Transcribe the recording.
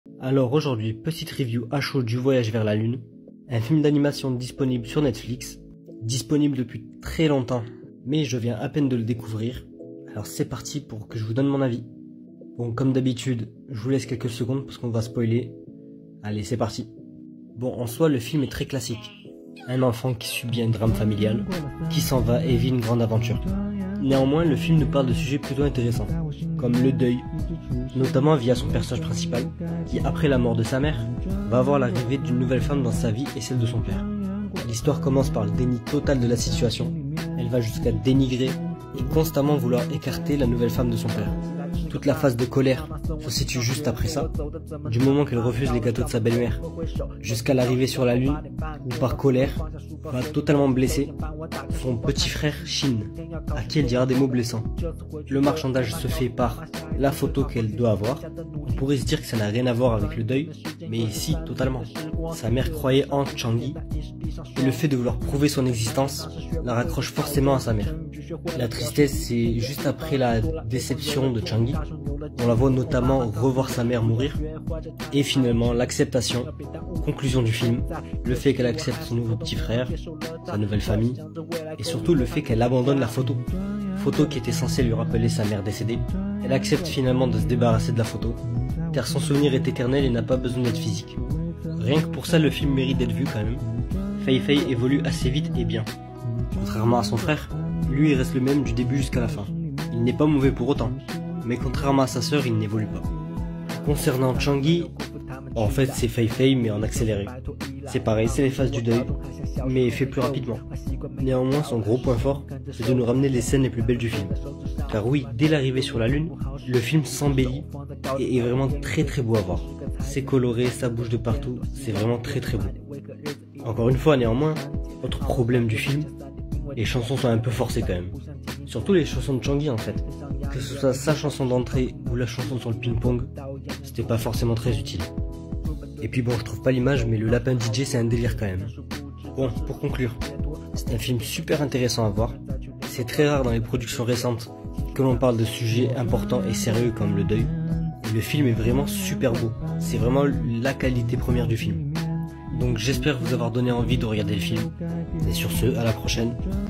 Alors aujourd'hui, petite review à chaud du Voyage vers la Lune, un film d'animation disponible sur Netflix, disponible depuis très longtemps, mais je viens à peine de le découvrir. Alors c'est parti pour que je vous donne mon avis. Bon, comme d'habitude, je vous laisse quelques secondes parce qu'on va spoiler. Allez, c'est parti. Bon, en soi, le film est très classique. Un enfant qui subit un drame familial, qui s'en va et vit une grande aventure. Néanmoins, le film nous parle de sujets plutôt intéressants, comme le deuil, notamment via son personnage principal, qui après la mort de sa mère, va avoir l'arrivée d'une nouvelle femme dans sa vie et celle de son père. L'histoire commence par le déni total de la situation, elle va jusqu'à dénigrer et constamment vouloir écarter la nouvelle femme de son père. Toute la phase de colère se situe juste après ça, du moment qu'elle refuse les gâteaux de sa belle-mère, jusqu'à l'arrivée sur la Lune, où par colère, va totalement blesser son petit frère Shin, à qui elle dira des mots blessants. Le marchandage se fait par la photo qu'elle doit avoir. On pourrait se dire que ça n'a rien à voir avec le deuil, mais si, totalement. Sa mère croyait en Changi, et le fait de vouloir prouver son existence la raccroche forcément à sa mère. La tristesse, c'est juste après la déception de Changi. On la voit notamment revoir sa mère mourir. Et finalement, l'acceptation, conclusion du film, le fait qu'elle accepte son nouveau petit frère, sa nouvelle famille, et surtout le fait qu'elle abandonne la photo. Photo qui était censée lui rappeler sa mère décédée. Elle accepte finalement de se débarrasser de la photo, car son souvenir est éternel et n'a pas besoin d'être physique. Rien que pour ça, le film mérite d'être vu quand même. Fei Fei évolue assez vite et bien. Contrairement à son frère, lui il reste le même du début jusqu'à la fin. Il n'est pas mauvais pour autant, mais contrairement à sa sœur, il n'évolue pas. Concernant Changi, en fait c'est Fei Fei mais en accéléré. C'est pareil, c'est les phases du deuil, mais fait plus rapidement. Néanmoins, son gros point fort, c'est de nous ramener les scènes les plus belles du film. Car oui, dès l'arrivée sur la Lune, le film s'embellit et est vraiment très très beau à voir. C'est coloré, ça bouge de partout, c'est vraiment très très beau. Encore une fois, néanmoins, autre problème du film, les chansons sont un peu forcées quand même. Surtout les chansons de Changi en fait. Que ce soit sa chanson d'entrée ou la chanson sur le ping-pong, c'était pas forcément très utile. Et puis bon, je trouve pas l'image, mais le lapin DJ c'est un délire quand même. Bon, pour conclure, c'est un film super intéressant à voir. C'est très rare dans les productions récentes que l'on parle de sujets importants et sérieux comme le deuil. Et le film est vraiment super beau. C'est vraiment la qualité première du film. Donc j'espère vous avoir donné envie de regarder le film. Et sur ce, à la prochaine.